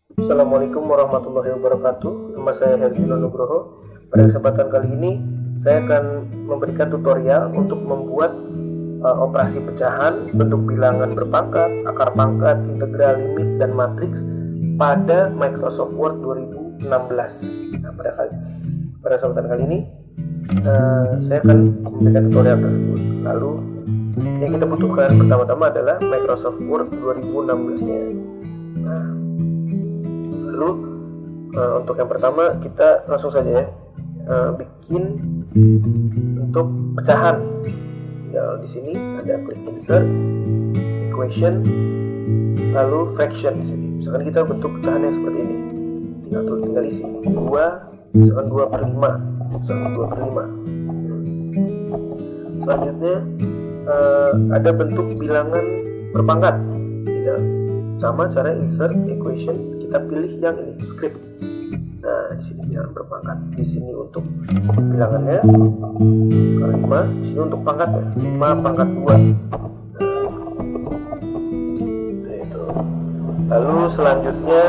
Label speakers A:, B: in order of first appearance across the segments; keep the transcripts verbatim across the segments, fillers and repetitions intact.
A: Assalamualaikum warahmatullahi wabarakatuh. Nama saya Herjino Nugroho. Pada kesempatan kali ini saya akan memberikan tutorial untuk membuat uh, operasi pecahan bentuk bilangan berpangkat, akar pangkat, integral, limit, dan matriks pada Microsoft Word dua ribu enam belas. Nah, pada kali pada kesempatan kali ini uh, saya akan memberikan tutorial tersebut. Lalu yang kita butuhkan pertama-tama adalah Microsoft Word dua ribu enam belas-nya. Nah, lalu uh, untuk yang pertama kita langsung saja ya uh, bikin untuk pecahan. Tinggal di sini ada klik insert, equation, lalu fraction di sini. Misalkan kita bentuk pecahannya seperti ini, tinggal tulis, tinggal isi dua, misalkan dua per lima, misalkan dua per lima. Selanjutnya uh, ada bentuk bilangan berpangkat. Tinggal sama cara insert, equation, kita pilih yang ini script. Nah, di sini bilangan berpangkat. Di sini untuk bilangannya kalau lima, di sini untuk pangkatnya lima pangkat dua. Nah, itu. Lalu selanjutnya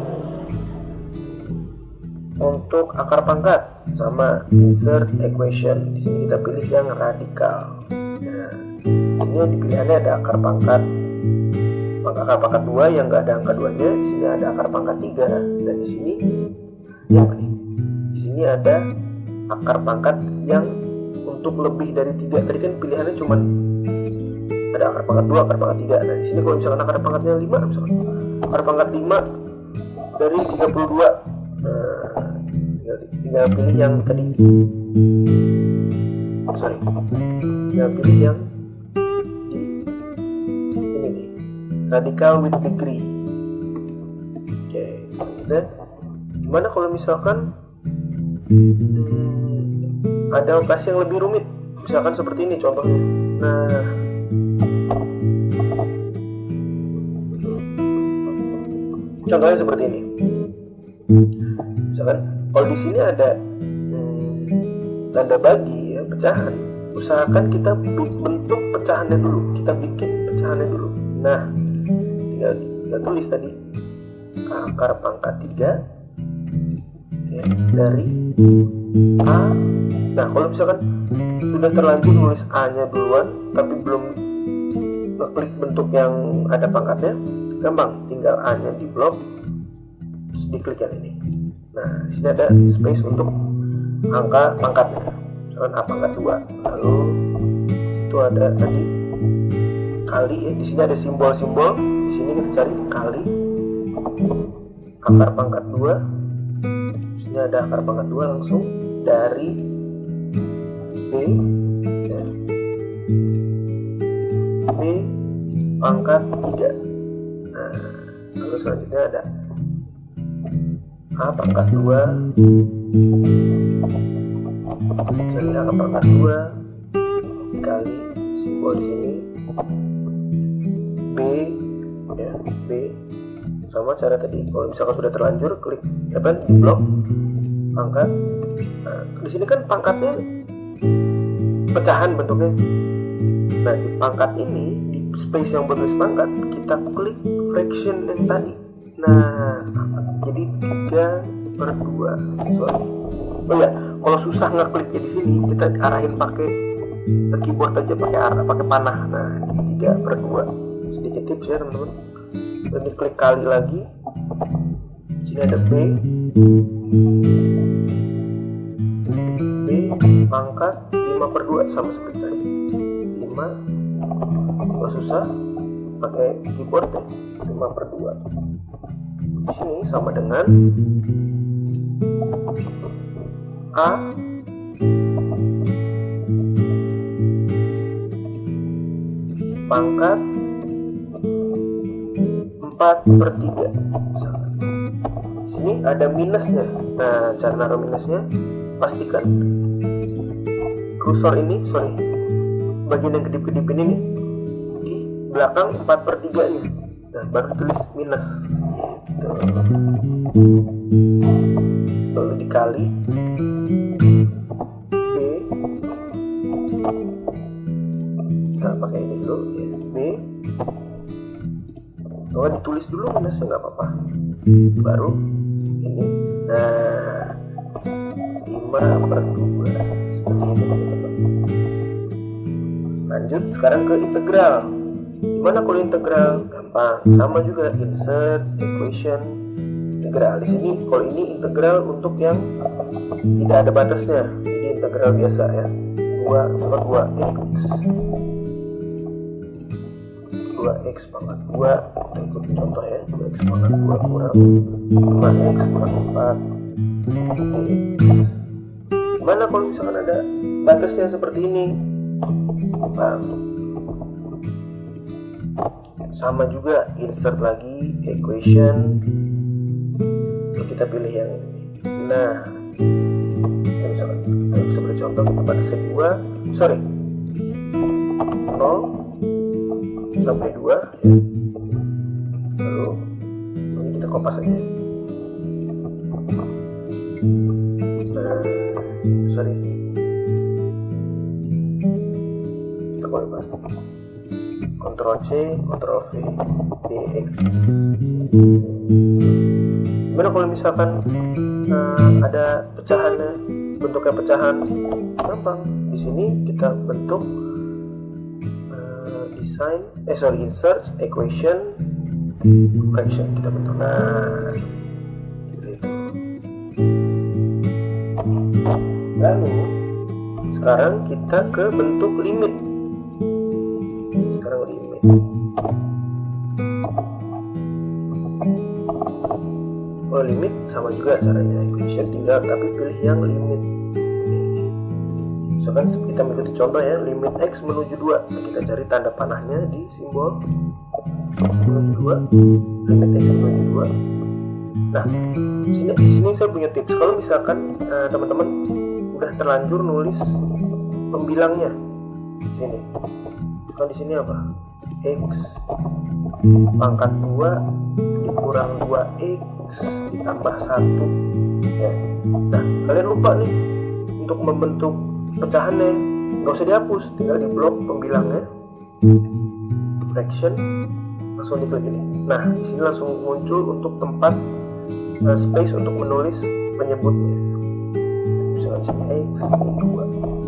A: untuk akar pangkat sama insert, equation. Di sini kita pilih yang radikal. Nah, ini dipilihannya ada akar pangkat akar pangkat dua yang nggak ada angka duanya. Di sini ada akar pangkat tiga, dan di sini ya apa nih? Di sini ada akar pangkat yang untuk lebih dari tiga. Tadi kan pilihannya cuma ada akar pangkat dua, akar pangkat tiga. Nah, di sini kalau misalkan akar pangkatnya lima, misalkan akar pangkat lima dari tiga puluh dua. Nah, tinggal, tinggal pilih yang tadi. Sorry. Tinggal pilih yang radikal with degree. Oke, dan gimana kalau misalkan hmm, ada operasi yang lebih rumit, misalkan seperti ini contohnya. Nah, contohnya seperti ini. Misalkan kalau di sini ada hmm, tanda bagi ya, pecahan, usahakan kita bentuk pecahannya dulu, kita bikin pecahannya dulu. Nah, tinggal, tinggal tulis tadi akar pangkat tiga ya, dari A. Nah, kalau misalkan sudah terlanjur nulis A nya duluan tapi belum klik bentuk yang ada pangkatnya, gampang, tinggal A nya di blok terus diklik yang ini. Nah, di sini ada space untuk angka pangkatnya, misalkan A pangkat dua. Lalu itu ada tadi kali ya, di sini ada simbol-simbol. Di sini kita cari kali akar pangkat dua. Di sini ada akar pangkat dua langsung dari B ya. B pangkat tiga. Nah, lalu selanjutnya ada A pangkat dua, cari A pangkat dua dikali simbol di sini B ya, B sama cara tadi. Kalau misalkan sudah terlanjur klik apa di blok pangkat. Nah, di sini kan pangkatnya pecahan bentuknya. Nah, di pangkat ini di space yang bertulis pangkat kita klik fraction yang tadi. Nah, jadi tiga per dua. Sorry. Oh ya, kalau susah ngekliknya di sini kita arahin pakai keyboard aja, pakai arah, pakai panah. Nah, tiga per dua. Sedikit tips ya teman-teman. Dan diklik kali lagi. Sini ada B. B pangkat lima per dua sama seperti tadi. lima. Kalau susah pakai keyboard ya, lima per dua. Di sini sama dengan A pangkat empat per tiga. Misalkan di sini ada minusnya. Nah, cara naruh minusnya, pastikan kursor ini, sorry, bagian yang kedip-kedip ini nih, di belakang empat per tiga nya. Nah, baru tulis minus gitu. Lalu dikali B. Nah, pakai ini dulu ya, B. Atau ditulis tulis dulu minusnya nggak apa-apa, baru ini. Nah, lima per dua seperti ini teman-teman. Lanjut sekarang ke integral. Gimana kalau integral? Gampang, sama juga, insert equation integral. Di sini kalau ini integral untuk yang tidak ada batasnya, jadi integral biasa ya. dua per dua x, dua x pangkat dua, kita ikuti contoh ya. dua x pangkat dua kurang lima x kurang empat dx. Gimana kalau misalkan ada batasnya seperti ini? Bang, sama juga, insert lagi equation, kita pilih yang ini. Nah, kita misalkan kita bisa beri contoh, kita batasnya dua, sorry nol sampai dua ya. Lalu ini kita kopas aja. Nah, sorry kita kopas. Ctrl C, Ctrl V, dx. Gimana kalau misalkan uh, ada pecahannya, bentuknya pecahan? Gampang. Di sini kita bentuk uh, design, eh sorry insert equation fraction, kita bentuk. Nah, gitu. Lalu sekarang kita ke bentuk limit. Sekarang limit. Oh, limit sama juga caranya, equation tinggal tapi pilih yang limit. Misalkan kita mengikuti contoh ya, limit x menuju dua. Nah, kita cari tanda panahnya di simbol menuju dua, limit x menuju dua. Nah, di sini di sini saya punya tips. Kalau misalkan uh, teman-teman udah terlanjur nulis pembilangnya, sini. Kan di sini apa? X pangkat dua dikurang dua x ditambah satu ya. Nah, kalian lupa nih untuk membentuk pecahannya, nggak usah dihapus, tinggal di blok pembilangnya, fraction, langsung diklik ini. Nah, di sini langsung muncul untuk tempat uh, space untuk menulis penyebutnya. Misalkan di sini x ini dua.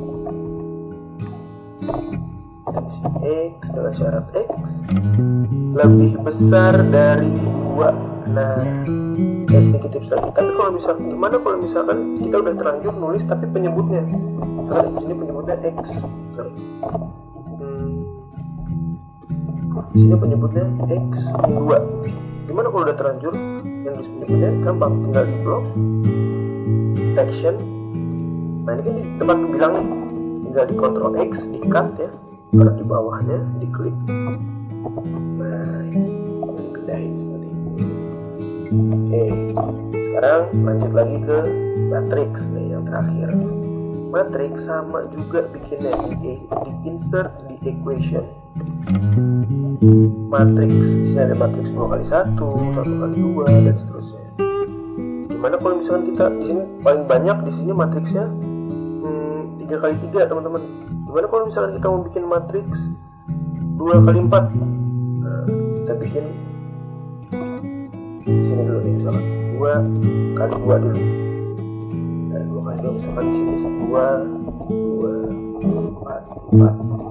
A: X dengan syarat x lebih besar dari dua. Nah, ya sedikit tips lagi. Tapi kalau misalkan gimana kalau misalkan kita udah terlanjur nulis tapi penyebutnya, misalkan di sini penyebutnya x, sorry, hmm, di sini penyebutnya x dua. Gimana kalau udah terlanjur yang nulis penyebutnya? Gampang, tinggal di blok fraction. Nah, ini kan di tempat pembilang nih, tinggal di Ctrl X, di cut ya. Taruh di bawahnya, diklik. Nah, ini dipindahin seperti ini. Oke, sekarang lanjut lagi ke matrix nih yang terakhir. Matrix sama juga bikinnya, di, di insert di equation. Matrix, di sini ada matrix dua kali satu, satu kali dua dan seterusnya. Gimana kalau misalkan kita di sini paling banyak di sini matriksnya hmm, tiga kali tiga teman-teman. Gimana kalau misalkan kita mau bikin matriks dua kali empat? Nah, kita bikin di sini dulu nih, misalkan dua kali dua dulu. Nah, dua kali dua misalkan di sini dua, dua, empat, empat.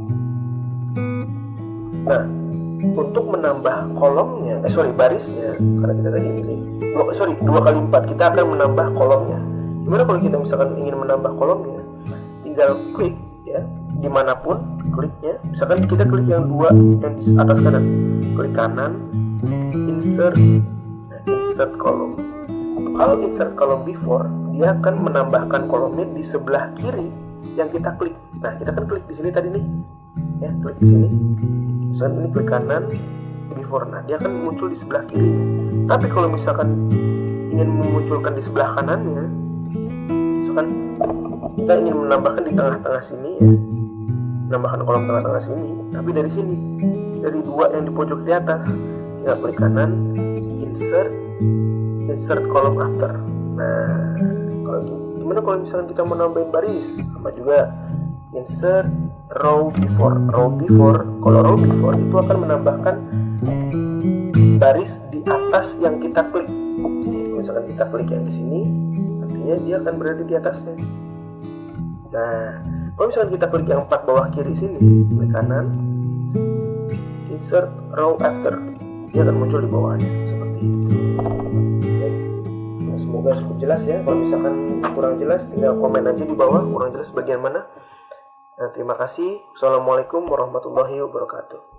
A: Nah, untuk menambah kolomnya, eh sorry barisnya, karena kita tadi ini, dua, sorry dua kali empat, kita akan menambah kolomnya. Gimana kalau kita misalkan ingin menambah kolomnya? Tinggal klik ya, dimanapun kliknya. Misalkan kita klik yang dua yang di atas kanan, klik kanan, insert, nah, insert kolom. Kalau insert kolom before, dia akan menambahkan kolomnya di sebelah kiri yang kita klik. Nah, kita kan klik di sini tadi nih, ya klik di sini. Misalkan ini klik kanan before, nah dia akan muncul di sebelah kirinya. Tapi kalau misalkan ingin memunculkan di sebelah kanannya, misalkan kita ingin menambahkan di tengah-tengah sini ya, menambahkan kolom tengah-tengah sini, tapi dari sini, dari dua yang di pojok di atas, tinggal klik kanan, insert, insert kolom after. Nah, kalau gimana kalau misalkan kita mau nambahin baris? Sama juga, insert row before. Row before, kalau row before itu akan menambahkan baris di atas yang kita klik. Misalkan kita klik yang di sini, artinya dia akan berada di atasnya. Nah, kalau misalkan kita klik yang empat bawah kiri sini, klik kanan, insert row after, dia akan muncul di bawahnya seperti itu. Oke. Nah, semoga cukup jelas ya. Kalau misalkan kurang jelas, tinggal komen aja di bawah kurang jelas bagian mana. Nah, terima kasih. Assalamualaikum warahmatullahi wabarakatuh.